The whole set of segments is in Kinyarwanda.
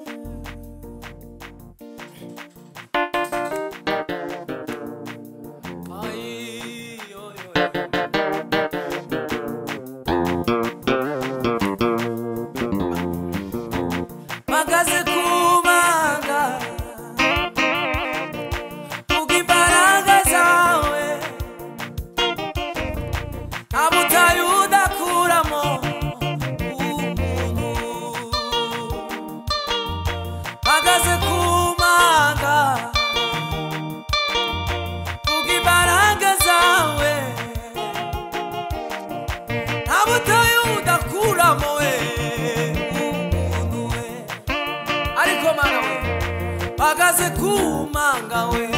Magaze kumanga we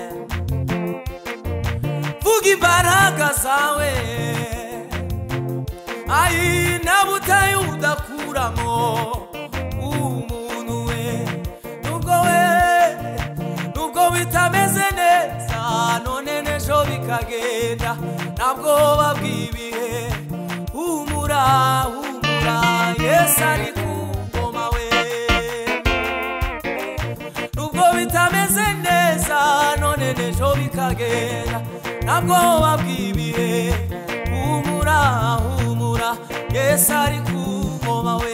vuga imbaraga zawe ai nabutaye udakuramo umuntu we nubwo bitameze neza none nejo bikagenda ntabwo babwibihe humura Yesu ari kungoma we bitameze neza none nejo bikagenda ntabwo babwibihe humura Yesu ari kungoma we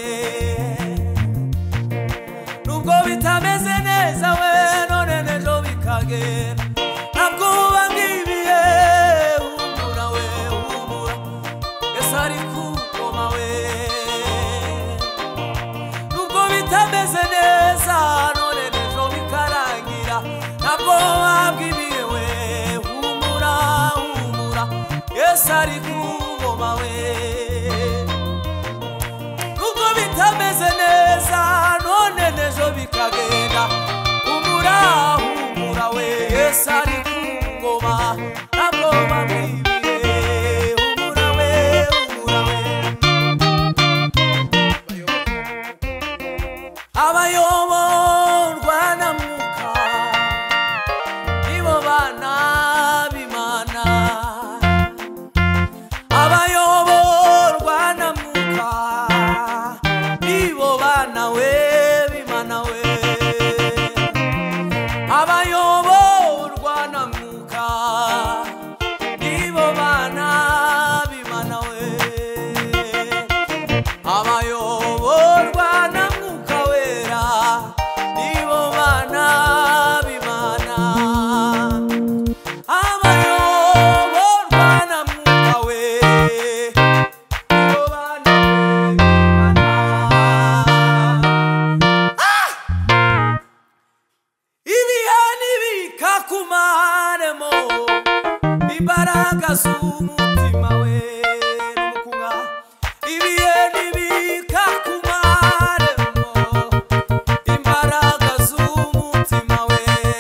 nubwo bitameze neza we none nejo bikagenda ntabwo babwibihe humura Yesu ari kungoma we nubwo bitameze neza none ntabwo babwibiwe humura Yesu ari kungoma we nubwo bitameze neza none nejo bikagenda humura we Yesu ari kungoma ntabwo babwibiwe humura we abayoborwa na Mwuka nibo bana b'Imana abayoborwa na Mwuka nibo bana we b'Imana we abayoborwa na Mwuka nibo bana b'Imana we abayoborwa na Mwuka wera nibo bana b'Imana abayoborwa na Mwuka we nibo bana b'Imana ibihe ntibikakumaremo imbaraga z'umutima we n'umukunga ibihe ntibikakumaremo imbaraga z'umutima we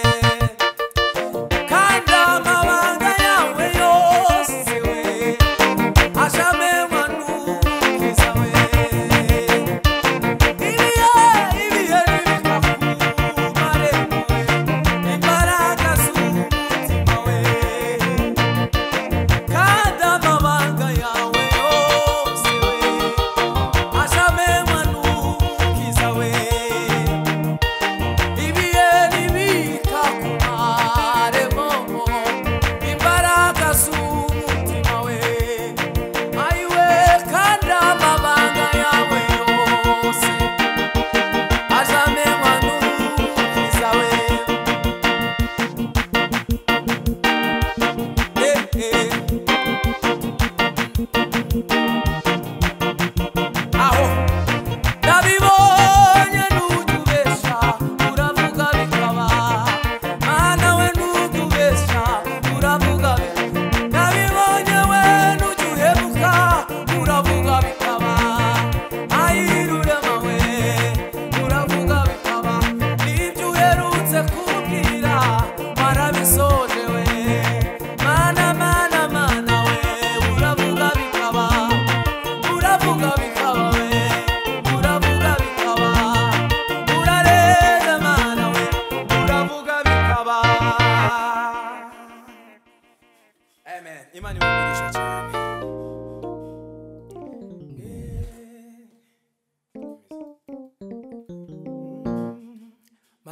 kandi amabanga yawe yose we ashamenywa n'Umukiza we ibihe ntibikakumaremo imbaraga z'umutima we kandi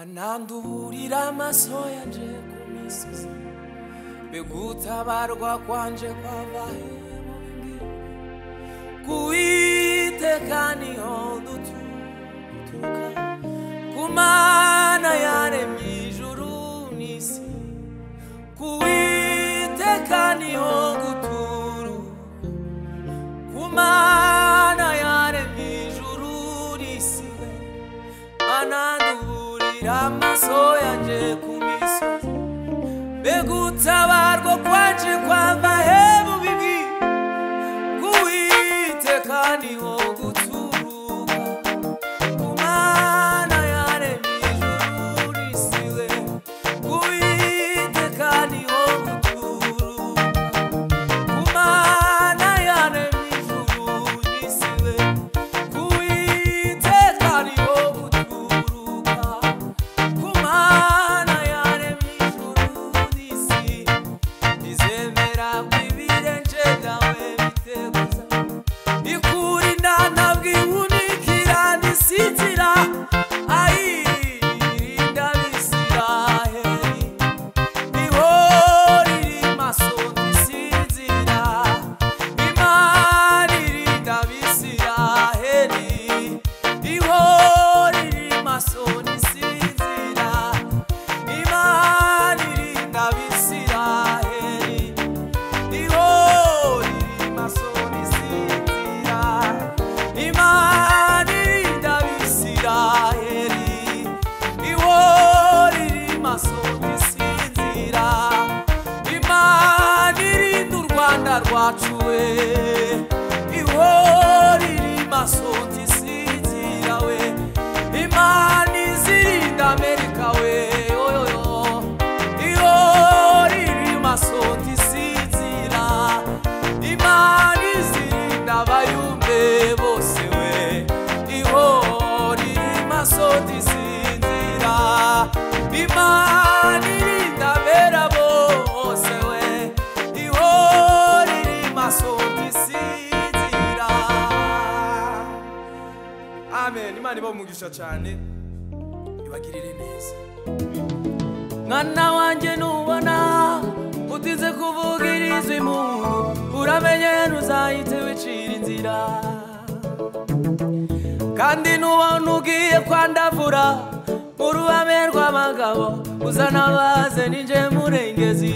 manandurira amaso yanje ku misozi begutabarwa kwanje kwavahe kuiteka niho duturuka kumana yaremye ijuru n'isi kuiteka niho guturuka kumana yaremye ijuru n'isi manandurira amaso yanje ku misozi begutabarwa kwanje kwavahe bubibi kuiteka niho guturuka kumana yaremye ijuru n'isi kuiteka niho guturuka kumana yaremye ijuru n'isi kuiteka niho guturuka kumana yaremye ijuru n'isi izemera kwibirenge byawe biteguza ikurinda ntabwihunikira nisitira ayirinda bisiraheli ihoriri maso ndisinzira imana irinda bisiraheli ihoriri maso ndisinzira imana irinda bisiraheli ihoriri maso ndisinzira imana irinda bisiraheli ihoriri maso ndisinzira imana irinda u Rwanda rwacu we ihoriri maso ndisinzira we imana izirinda Amerika we oyoyo ihoriri maso ndisinzira imana izirinda abayumbe bose we ihoriri maso ndisinzira imana irinda abera bose we ihoriri maso ndisinzira. Amen. Imana ibamugisha cyane ibagirire neza. Mwana wanje nubona utize kuvugiriza impundu uramenye ntuzahite wicira inzira kandi nubona ugiye kwandavura mu ruhame rw'abagabo uzana baze ninje murengezi.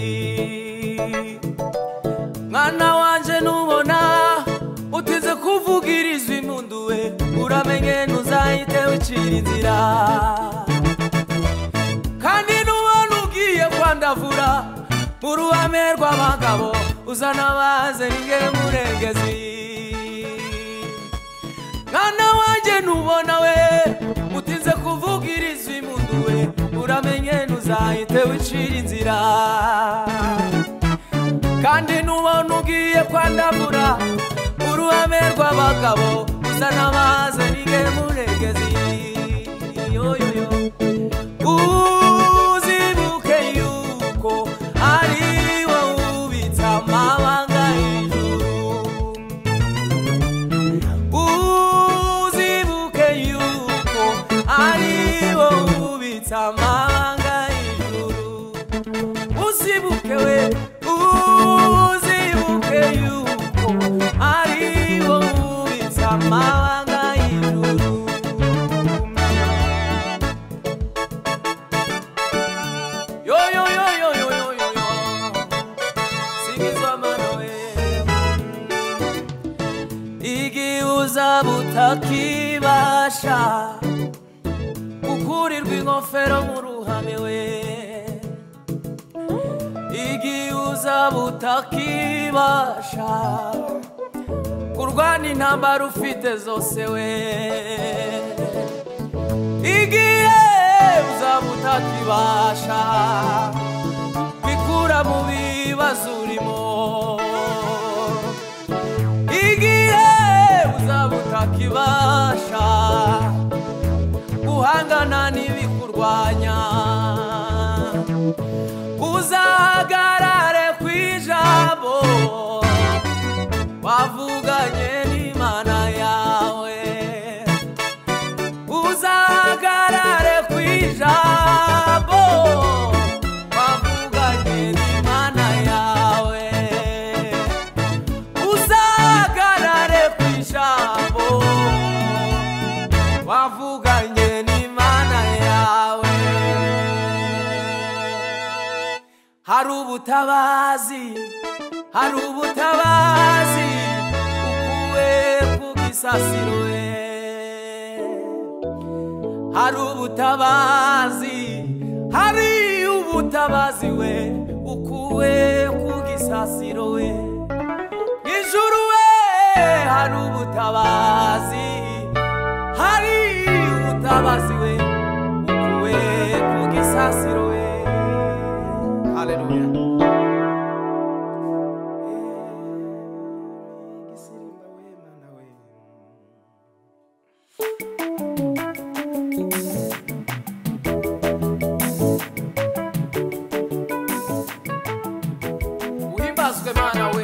Mwana wanje nubona utize kuvugiriza impundu we uramenye ntuzahite wicira inzira kandi nubona ugiye kwandavura mu ruhame rw'abagabo uzana baze ninje murengezi. Mwana wanje nubona we utize kuvugiriza impundu we uramenye ntuzahite wicira inzira kandi nubona ugiye kwandavura mu ruhame rw'abagabo uzana baze ninje murengezi. Yoyoyo uzibuke yuko ari wowe ubitsa amabanga y'ijuru uzibuke yuko ari wowe ubitsa amabanga y'ijuru uzibuke we uzibuke yuko ari wowe ubitsa amabanga y'ijuru. Yo yo yo yo yo yo yo yo singizwa mano we igi uzabutakibasha gukurirwa ingofero mu ruhame we igi uzabutakibasha kurwana intambara ufite zose we igihe uzabutakibasha bikura mu bibazo urimo igihe uzabutakibasha guhangana n'ibikurwanya uzahagarare ku ijambo wavuganye n'Imana yawe uzahagarare ku ijambo hari ubutabazi, hari ubutabazi ukuwe ku gisasiro we, hari ubutabazi, hari ubutabazi we ukuwe ku gisasiro we, ijuru we hari ubutabazi, hari ubutabazi we ukuwe ku gisasiro we. Hallelujah. Uhimbazwe Mana we,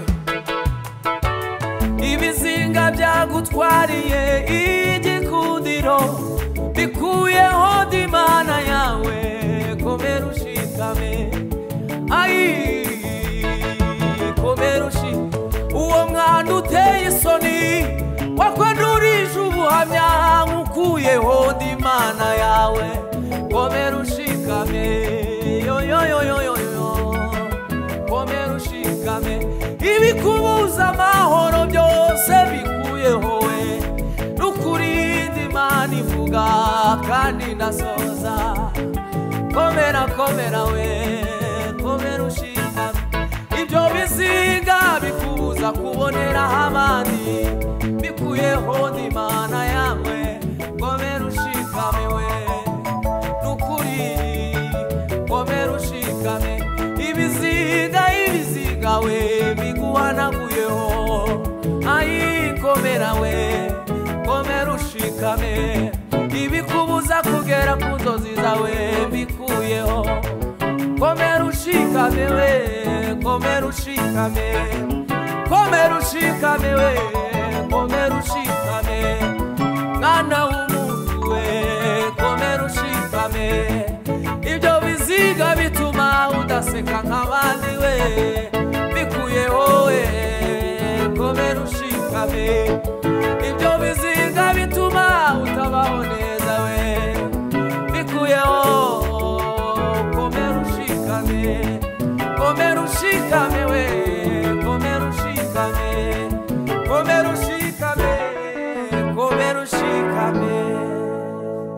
ibizinga byagutwariye igikundiro bikuyeho ndi Mana yawe, komera ushikame, ai komera ushikame. Uwo mwana uteye isoni wakwandurije ubuhamya nkukuyeho ndi Mana yawe, komera ushikame, yo yo yo yo yo yo, komera ushikame. Ibikubuza amahoro byose bikuyeho we, nukuri ndi Mana ivuga kandi ndasoza, komera komera we, komera ushikame. Ibyo bizinga bikubuza kubonera abandi bikuyeho ndi Mana yawe, komera ushikame we, nukuri komera ushikame. Ibizinga we biguhanaguyeho, ai komera we, komera ushikame. Ibikubuza kugera ku nzozi zawe bikuyeho, komera ushikame we, komera ushikame, komera ushikame we, komera ushikame. Mwana